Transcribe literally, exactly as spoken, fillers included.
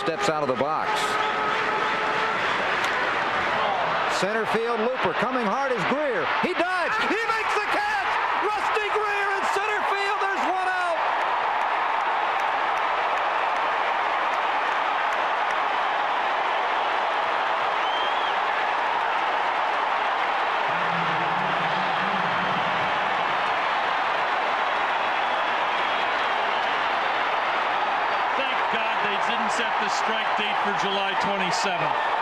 steps out of the box. Center field looper coming hard is Greer. He dives. He makes the catch. Rusty Greer in center field. There's one out. Thank God they didn't set the strike date for July twenty-seventh.